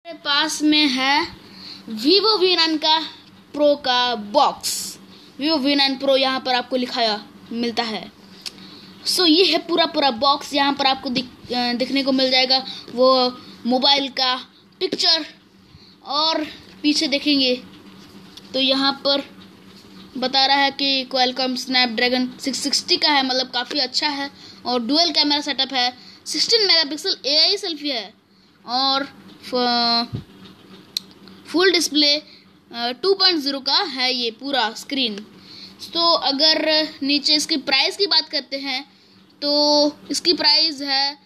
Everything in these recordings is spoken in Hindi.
मेरे पास में है Vivo V9 का प्रो का बॉक्स। Vivo V9 प्रो यहाँ पर आपको लिखाया मिलता है। ये है पूरा बॉक्स। यहाँ पर आपको दिखने को मिल जाएगा वो मोबाइल का पिक्चर, और पीछे देखेंगे तो यहाँ पर बता रहा है कि क्वालकॉम स्नैपड्रैगन 660 का है, मतलब काफ़ी अच्छा है। और डुअल कैमरा सेटअप है, 16 मेगापिक्सल AI सेल्फी है, और फुल डिस्प्ले 2.0 का है ये पूरा स्क्रीन। तो अगर नीचे इसकी प्राइस की बात करते हैं तो इसकी प्राइस है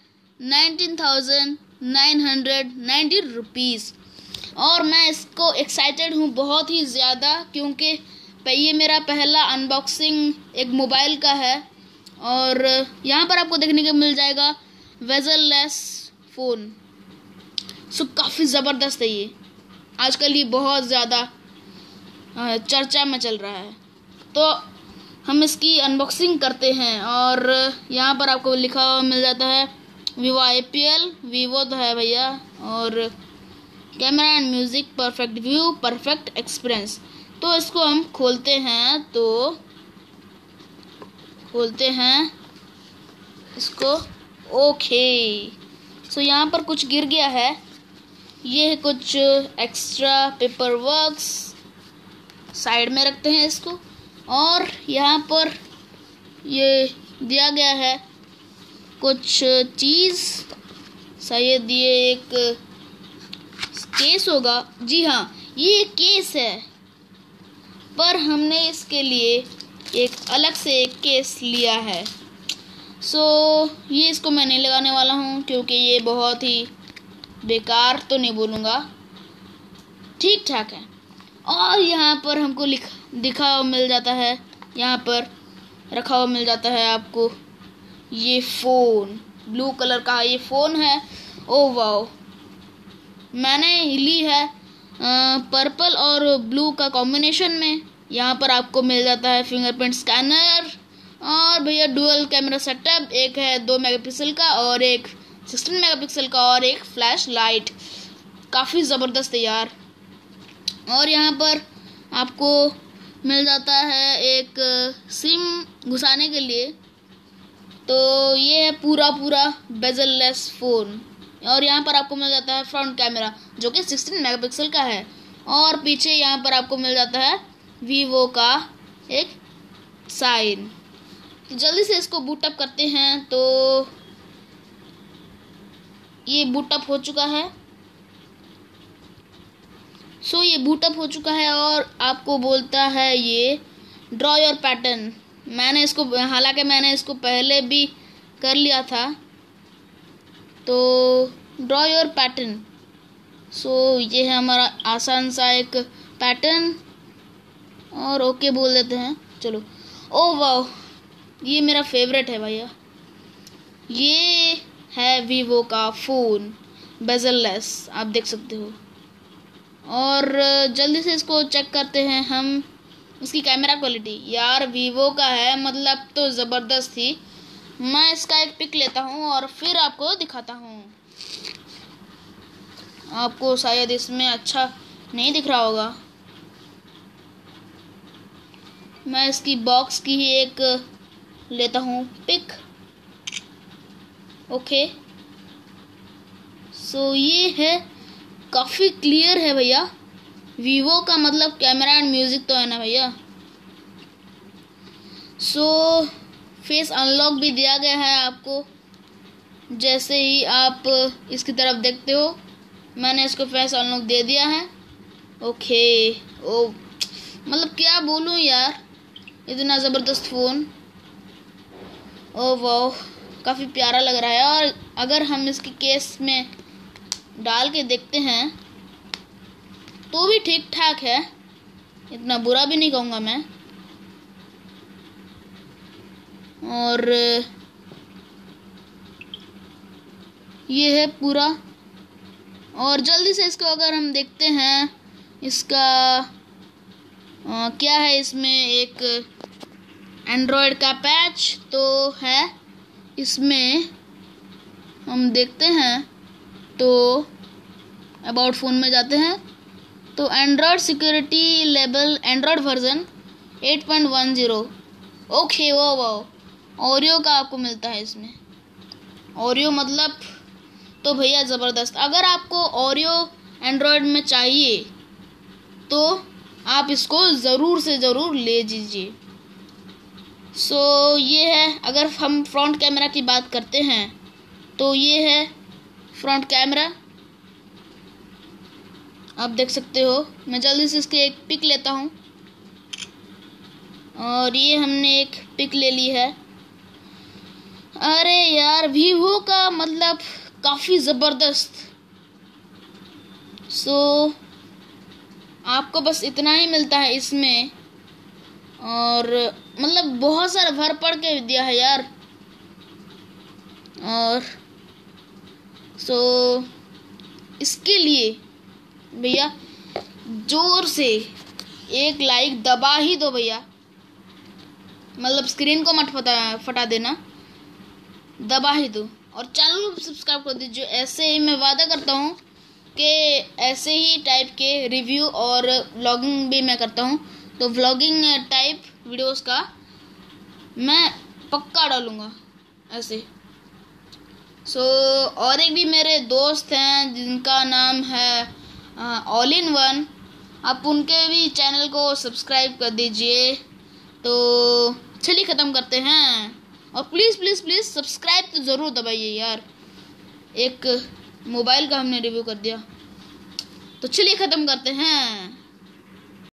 19,990 रुपीज़। और मैं इसको एक्साइटेड हूँ बहुत ही ज़्यादा, क्योंकि ये मेरा पहला अनबॉक्सिंग एक मोबाइल का है। और यहाँ पर आपको देखने को मिल जाएगा वेजल-लेस फ़ोन। काफ़ी ज़बरदस्त है ये। आजकल ये बहुत ज़्यादा चर्चा में चल रहा है। तो हम इसकी अनबॉक्सिंग करते हैं। और यहाँ पर आपको लिखा हुआ मिल जाता है Vivo IPL, वीवो तो है भैया, और camera and music, perfect view, perfect experience. तो इसको हम खोलते हैं इसको। ओके, यहाँ पर कुछ गिर गया है। ये है कुछ एक्स्ट्रा पेपर वर्क्स, साइड में रखते हैं इसको। और यहाँ पर ये दिया गया है कुछ चीज़, शायद ये एक केस होगा। जी हाँ, ये एक केस है, पर हमने इसके लिए एक अलग से एक केस लिया है। ये इसको मैं नहीं लगाने वाला हूँ, क्योंकि ये बहुत ही बेकार तो नहीं बोलूँगा, ठीक ठाक है। और यहाँ पर हमको दिखा हुआ मिल जाता है, यहाँ पर रखा हुआ मिल जाता है आपको ये फ़ोन। ब्लू कलर का ये फ़ोन है। ओह वाओ, मैंने ली है पर्पल और ब्लू का कॉम्बिनेशन में। यहाँ पर आपको मिल जाता है फिंगरप्रिंट स्कैनर, और भैया डुअल कैमरा सेटअप, एक है 2 मेगापिक्सल का और एक 16 मेगापिक्सल का, और एक फ्लैश लाइट। काफ़ी ज़बरदस्त है यार। और यहाँ पर आपको मिल जाता है एक सिम घुसाने के लिए। तो ये है पूरा बेजल-लेस फ़ोन। और यहाँ पर आपको मिल जाता है फ्रंट कैमरा, जो कि 16 मेगापिक्सल का है। और पीछे यहाँ पर आपको मिल जाता है वीवो का एक साइन। तो जल्दी से इसको बूटअप करते हैं। तो ये बूटअप हो चुका है। ये बूटअप हो चुका है, और आपको बोलता है ये ड्रॉ योर पैटर्न। हालांकि मैंने इसको पहले भी कर लिया था। तो ड्रॉ योर पैटर्न। ये है हमारा आसान सा एक पैटर्न, और ओके बोल देते हैं। चलो। ओह वाह, ये मेरा फेवरेट है भैया। ये है वीवो का फ़ोन, बेजल-लेस, आप देख सकते हो। और जल्दी से इसको चेक करते हैं हम इसकी कैमरा क्वालिटी। यार वीवो का है, मतलब तो ज़बरदस्त ही। मैं इसका एक पिक लेता हूँ और फिर आपको दिखाता हूँ। आपको शायद इसमें अच्छा नहीं दिख रहा होगा। मैं इसकी बॉक्स की ही एक लेता हूँ पिक। ओके, ये है, काफ़ी क्लियर है भैया। वीवो का मतलब कैमरा एंड म्यूज़िक तो है ना भैया। फेस अनलॉक भी दिया गया है आपको। जैसे ही आप इसकी तरफ देखते हो, मैंने इसको फेस अनलॉक दे दिया है। ओके। मतलब क्या बोलूँ यार, इतना ज़बरदस्त फ़ोन। ओह वाह, काफ़ी प्यारा लग रहा है। और अगर हम इसके केस में डाल के देखते हैं तो भी ठीक ठाक है, इतना बुरा भी नहीं कहूँगा मैं। और ये है पूरा। और जल्दी से इसको अगर हम देखते हैं, इसका क्या है, इसमें एक एंड्रॉयड का पैच तो है। इसमें हम देखते हैं तो अबाउट फ़ोन में जाते हैं तो Android security level Android version 8.10। Okay वो ओरियो का आपको मिलता है इसमें। ओरियो मतलब तो भैया ज़बरदस्त। अगर आपको ओरियो एंड्रॉयड में चाहिए तो आप इसको ज़रूर से ज़रूर ले लीजिए। सो ये है। अगर हम फ्रंट कैमरा की बात करते हैं तो ये है फ्रंट कैमरा, आप देख सकते हो। मैं जल्दी से इसकी एक पिक लेता हूँ और ये हमने एक पिक ले ली है। अरे यार वीवो का मतलब काफ़ी ज़बरदस्त। सो आपको बस इतना ही मिलता है इसमें और मतलब बहुत सारा भर पड़ के दिया है यार। और सो इसके लिए भैया जोर से एक लाइक दबा ही दो भैया, मतलब स्क्रीन को मत फटा देना, दबा ही दो। और चैनल को सब्सक्राइब कर दीजिए। ऐसे ही मैं वादा करता हूँ कि ऐसे ही टाइप के रिव्यू और व्लॉगिंग भी मैं करता हूँ, तो व्लॉगिंग टाइप वीडियोस का मैं पक्का डालूँगा ऐसे। सो और एक भी मेरे दोस्त हैं जिनका नाम है ऑल इन वन, आप उनके भी चैनल को सब्सक्राइब कर दीजिए। तो चलिए ख़त्म करते हैं और प्लीज़ प्लीज़ प्लीज़ सब्सक्राइब तो ज़रूर दबाइए यार। एक मोबाइल का हमने रिव्यू कर दिया, तो चलिए ख़त्म करते हैं।